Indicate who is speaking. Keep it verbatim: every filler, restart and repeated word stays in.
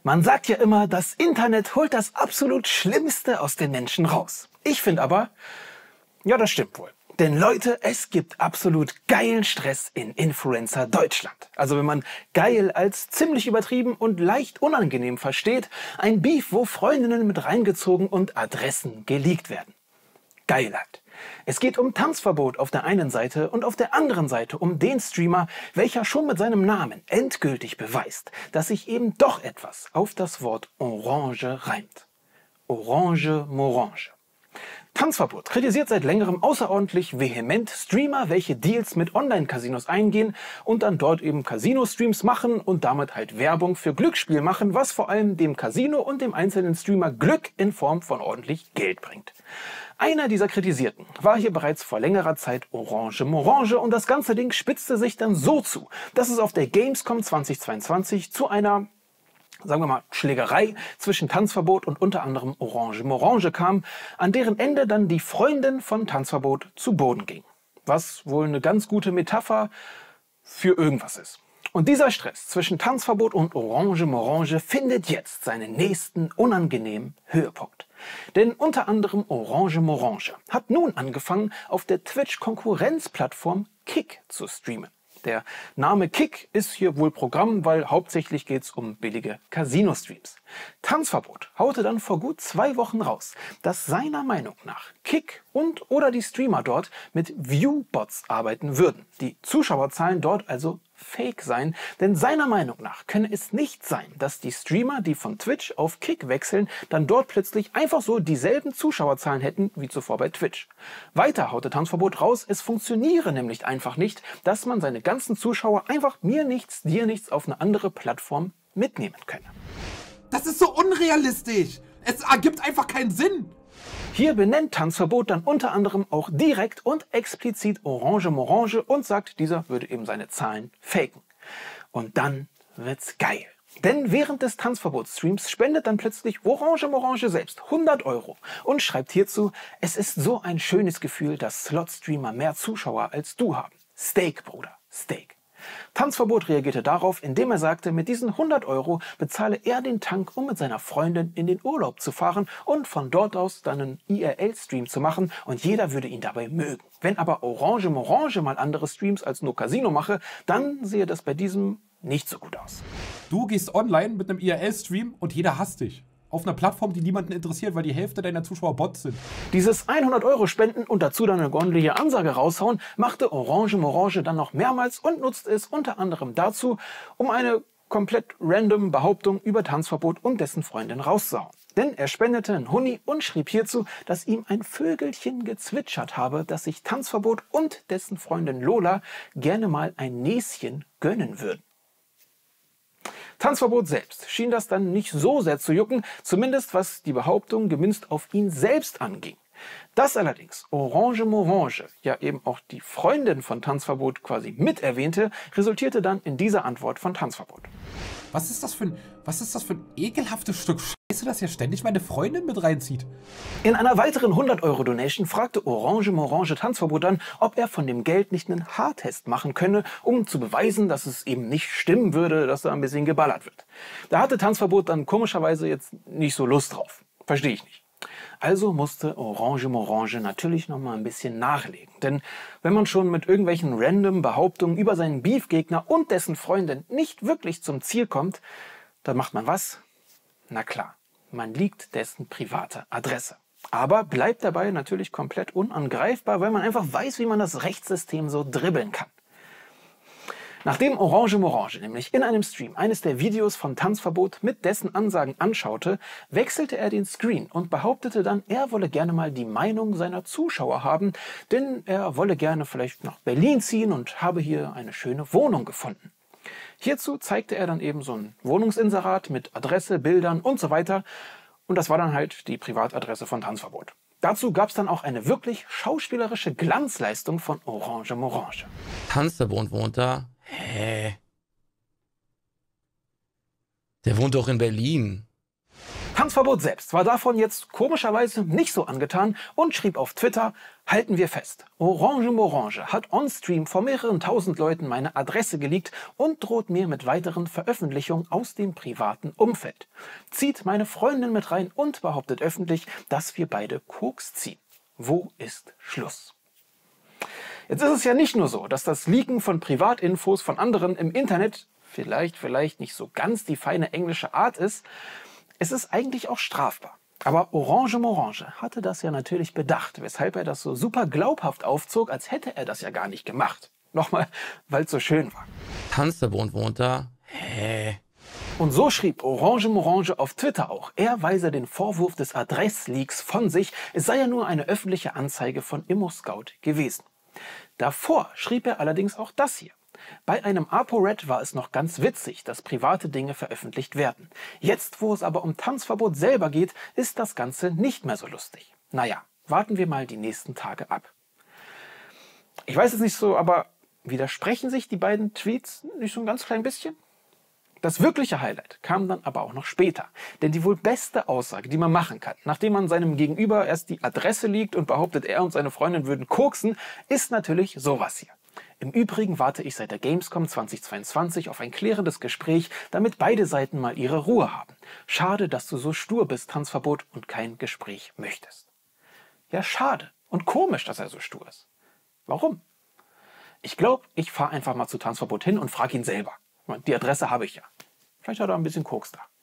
Speaker 1: Man sagt ja immer, das Internet holt das absolut Schlimmste aus den Menschen raus. Ich finde aber, ja, das stimmt wohl. Denn Leute, es gibt absolut geilen Stress in Influencer Deutschland. Also wenn man geil als ziemlich übertrieben und leicht unangenehm versteht, ein Beef, wo Freundinnen mit reingezogen und Adressen geleakt werden. Geilheit. Es geht um Tanzverbot auf der einen Seite und auf der anderen Seite um den Streamer, welcher schon mit seinem Namen endgültig beweist, dass sich eben doch etwas auf das Wort Orange reimt. Orange Morange. Tanzverbot kritisiert seit längerem außerordentlich vehement Streamer, welche Deals mit Online-Casinos eingehen und dann dort eben Casino-Streams machen und damit halt Werbung für Glücksspiel machen, was vor allem dem Casino und dem einzelnen Streamer Glück in Form von ordentlich Geld bringt. Einer dieser Kritisierten war hier bereits vor längerer Zeit Orange Morange und das ganze Ding spitzte sich dann so zu, dass es auf der Gamescom zweitausendzweiundzwanzig zu einer, sagen wir mal, Schlägerei zwischen Tanzverbot und unter anderem Orange Morange kam, an deren Ende dann die Freundin von Tanzverbot zu Boden ging. Was wohl eine ganz gute Metapher für irgendwas ist. Und dieser Stress zwischen Tanzverbot und Orange Morange findet jetzt seinen nächsten unangenehmen Höhepunkt. Denn unter anderem Orange Morange hat nun angefangen, auf der Twitch-Konkurrenzplattform Kick zu streamen. Der Name Kick ist hier wohl Programm, weil hauptsächlich geht es um billige Casino-Streams. Tanzverbot haute dann vor gut zwei Wochen raus, dass seiner Meinung nach Kick und oder die Streamer dort mit Viewbots arbeiten würden. Die Zuschauerzahlen dort also fake sein, denn seiner Meinung nach könne es nicht sein, dass die Streamer, die von Twitch auf Kick wechseln, dann dort plötzlich einfach so dieselben Zuschauerzahlen hätten wie zuvor bei Twitch. Weiter haute Tanzverbot raus, es funktioniere nämlich einfach nicht, dass man seine ganzen Zuschauer einfach mir nichts, dir nichts auf eine andere Plattform mitnehmen könne.
Speaker 2: Das ist so unrealistisch! Es ergibt einfach keinen Sinn!
Speaker 1: Hier benennt Tanzverbot dann unter anderem auch direkt und explizit Orange Morange und sagt, dieser würde eben seine Zahlen faken. Und dann wird's geil. Denn während des Tanzverbot-Streams spendet dann plötzlich Orange Morange selbst hundert Euro und schreibt hierzu, es ist so ein schönes Gefühl, dass Slot-Streamer mehr Zuschauer als du haben. Steak, Bruder, Steak. Tanzverbot reagierte darauf, indem er sagte, mit diesen hundert Euro bezahle er den Tank, um mit seiner Freundin in den Urlaub zu fahren und von dort aus dann einen I R L-Stream zu machen und jeder würde ihn dabei mögen. Wenn aber Orange Morange mal andere Streams als nur Casino mache, dann sehe das bei diesem nicht so gut aus.
Speaker 2: Du gehst online mit einem I R L-Stream und jeder hasst dich. Auf einer Plattform, die niemanden interessiert, weil die Hälfte deiner Zuschauer Bots sind.
Speaker 1: Dieses hundert Euro spenden und dazu dann eine ordentliche Ansage raushauen, machte Orange Morange dann noch mehrmals und nutzte es unter anderem dazu, um eine komplett random Behauptung über Tanzverbot und dessen Freundin rauszuhauen. Denn er spendete einen Huni und schrieb hierzu, dass ihm ein Vögelchen gezwitschert habe, dass sich Tanzverbot und dessen Freundin Lola gerne mal ein Näschen gönnen würden. Tanzverbot selbst schien das dann nicht so sehr zu jucken, zumindest was die Behauptung gemünzt auf ihn selbst anging. Dass allerdings Orange Morange ja eben auch die Freundin von Tanzverbot quasi mit erwähnte, resultierte dann in dieser Antwort von Tanzverbot.
Speaker 2: Was ist das für ein, was ist das für ein ekelhaftes Stück Scheiße, das hier ständig meine Freundin mit reinzieht?
Speaker 1: In einer weiteren hundert Euro Donation fragte Orange Morange Tanzverbot dann, ob er von dem Geld nicht einen Haartest machen könne, um zu beweisen, dass es eben nicht stimmen würde, dass da ein bisschen geballert wird. Da hatte Tanzverbot dann komischerweise jetzt nicht so Lust drauf. Verstehe ich nicht. Also musste Orange Morange natürlich noch mal ein bisschen nachlegen. Denn wenn man schon mit irgendwelchen random Behauptungen über seinen Beefgegner und dessen Freundin nicht wirklich zum Ziel kommt, dann macht man was? Na klar, man liegt dessen private Adresse. Aber bleibt dabei natürlich komplett unangreifbar, weil man einfach weiß, wie man das Rechtssystem so dribbeln kann. Nachdem Orange Morange nämlich in einem Stream eines der Videos von Tanzverbot mit dessen Ansagen anschaute, wechselte er den Screen und behauptete dann, er wolle gerne mal die Meinung seiner Zuschauer haben, denn er wolle gerne vielleicht nach Berlin ziehen und habe hier eine schöne Wohnung gefunden. Hierzu zeigte er dann eben so ein Wohnungsinserat mit Adresse, Bildern und so weiter und das war dann halt die Privatadresse von Tanzverbot. Dazu gab es dann auch eine wirklich schauspielerische Glanzleistung von Orange Morange.
Speaker 3: Tanzverbot wohnt da? Hä? Der wohnt doch in Berlin.
Speaker 1: Tanzverbot selbst war davon jetzt komischerweise nicht so angetan und schrieb auf Twitter: Halten wir fest, Orange Morange hat on-stream vor mehreren tausend Leuten meine Adresse geleakt und droht mir mit weiteren Veröffentlichungen aus dem privaten Umfeld. Zieht meine Freundin mit rein und behauptet öffentlich, dass wir beide Koks ziehen. Wo ist Schluss? Jetzt ist es ja nicht nur so, dass das Leaken von Privatinfos von anderen im Internet vielleicht, vielleicht nicht so ganz die feine englische Art ist. Es ist eigentlich auch strafbar. Aber Orange Morange hatte das ja natürlich bedacht, weshalb er das so super glaubhaft aufzog, als hätte er das ja gar nicht gemacht. Nochmal, weil es so schön war.
Speaker 3: Tanzverbot wohnt da. Hä?
Speaker 1: Und so schrieb Orange Morange auf Twitter auch, er weise den Vorwurf des Adressleaks von sich, es sei ja nur eine öffentliche Anzeige von ImmoScout gewesen. Davor schrieb er allerdings auch das hier. Bei einem ApoRed war es noch ganz witzig, dass private Dinge veröffentlicht werden. Jetzt, wo es aber um Tanzverbot selber geht, ist das Ganze nicht mehr so lustig. Naja, warten wir mal die nächsten Tage ab. Ich weiß es nicht so, aber widersprechen sich die beiden Tweets nicht so ein ganz klein bisschen? Das wirkliche Highlight kam dann aber auch noch später. Denn die wohl beste Aussage, die man machen kann, nachdem man seinem Gegenüber erst die Adresse liegt und behauptet, er und seine Freundin würden koksen, ist natürlich sowas hier. Im Übrigen warte ich seit der Gamescom zweitausendzweiundzwanzig auf ein klärendes Gespräch, damit beide Seiten mal ihre Ruhe haben. Schade, dass du so stur bist, Tanzverbot, und kein Gespräch möchtest. Ja, schade und komisch, dass er so stur ist. Warum? Ich glaube, ich fahre einfach mal zu Tanzverbot hin und frage ihn selber. Die Adresse habe ich ja. Vielleicht hat er ein bisschen Koks da.